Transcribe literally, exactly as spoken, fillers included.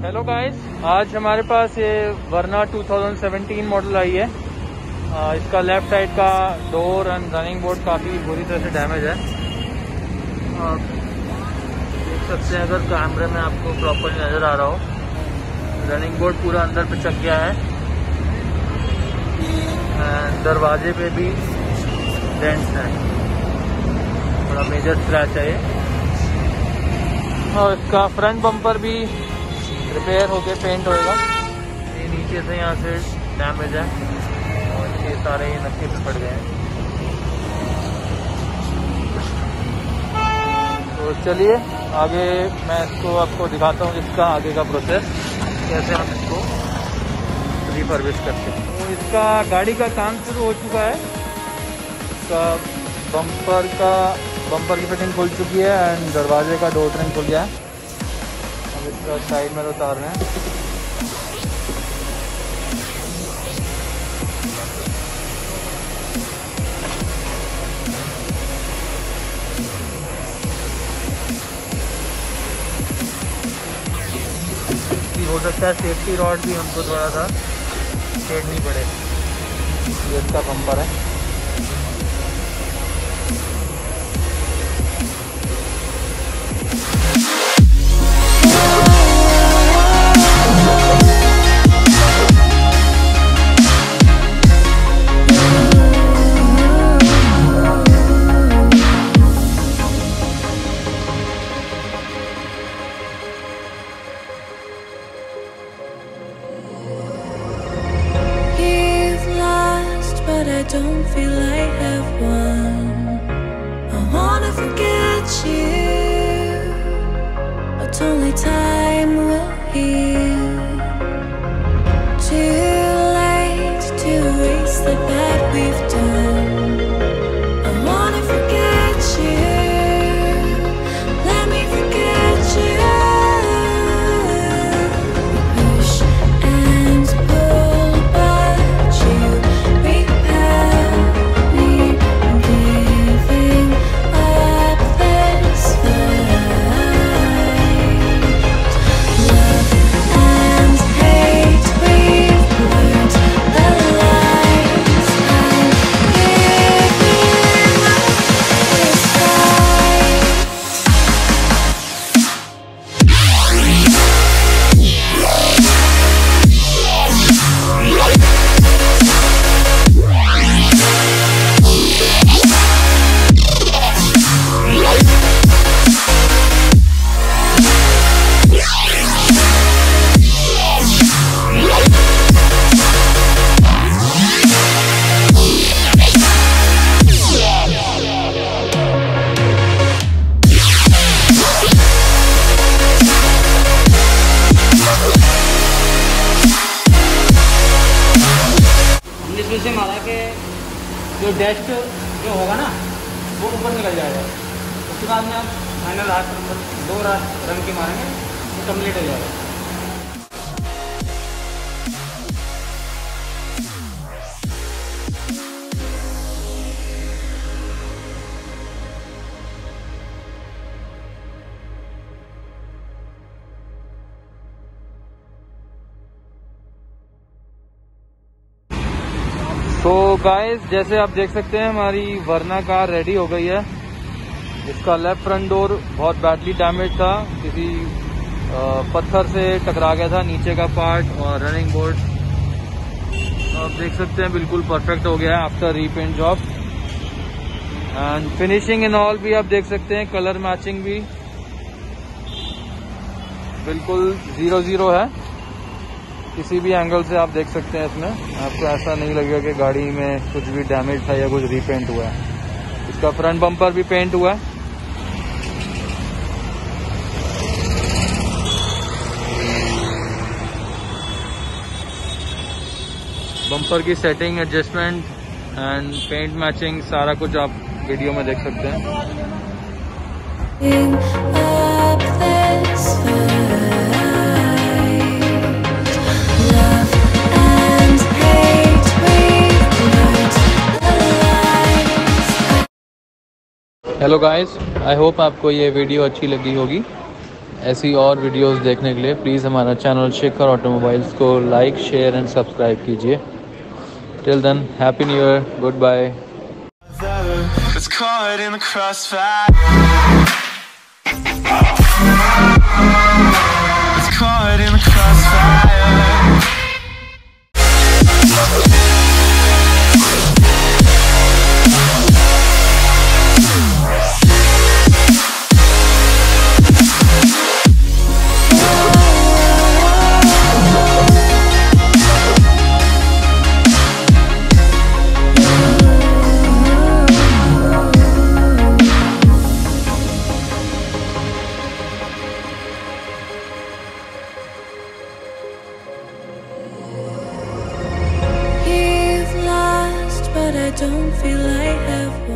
Hello guys, आज हमारे पास ये Verna two thousand seventeen model आई है। आ, इसका लेफ्ट साइड का डोर एंड रनिंग बोर्ड काफ़ी बुरी तरह से डैमेज है। आ, देख सकते हैं अगर कैमरे में आपको प्रॉपर नज़र आ रहा हो। रनिंग बोर्ड पूरा अंदर पे चक गया है। दरवाजे पे भी डेंट्स हैं, बड़ा मेजर स्क्रैच है ये। और इसका फ्रंट बम्पर भी रिपेयर होके पेंट होएगा। ये नीचे से यहाँ से डैमेज है और ये सारे नक्के पे पड़ गए हैं। तो चलिए आगे मैं इसको आपको दिखाता हूँ, इसका आगे का प्रोसेस कैसे हम इसको रिफर्बिश करते हैं। तो इसका गाड़ी का काम शुरू हो चुका है। इसका बम्पर का बम्पर की फिटिंग खुल चुकी है एंड दरवाजे का डोर ट्रिम खुल गया है। अब इसका साइड में उतार रहे हैं। हो सकता है सेफ्टी रॉड भी हमको थोड़ा सा छेड़नी पड़े। ये इसका बम्पर है। I don't feel I have one. I wanna forget you, but only time will heal. Too late to erase the bad we've done. I wanna forget you, let me forget you. Push and pull, but you से मारा के जो डेस्ट जो होगा ना वो ऊपर निकल जाएगा। उसके बाद में आप फाइनल रात दो रात रंग के मारेंगे तो कम्प्लीट हो जाएगा। तो गाइस, जैसे आप देख सकते हैं हमारी वर्ना कार रेडी हो गई है। इसका लेफ्ट फ्रंट डोर बहुत बैडली डैमेज था, किसी पत्थर से टकरा गया था नीचे का पार्ट। और रनिंग बोर्ड आप देख सकते हैं बिल्कुल परफेक्ट हो गया है after repaint job. And finishing in all भी आप देख सकते हैं, कलर मैचिंग भी बिल्कुल जीरो जीरो है। किसी भी एंगल से आप देख सकते हैं इसमें, आपको ऐसा नहीं लगेगा कि गाड़ी में कुछ भी डैमेज था या कुछ रीपेंट हुआ है। इसका फ्रंट बम्पर भी पेंट हुआ है। बम्पर की setting, adjustment and paint matching सारा कुछ आप वीडियो में देख सकते हैं। हेलो गाइस, आई होप आपको ये वीडियो अच्छी लगी होगी। ऐसी और वीडियोस देखने के लिए प्लीज़ हमारा चैनल शेखर ऑटोमोबाइल्स को लाइक, शेयर एंड सब्सक्राइब कीजिए। Till then, happy new year, goodbye. Was caught in the crossfire. Was caught in the crossfire. But I don't feel I have one.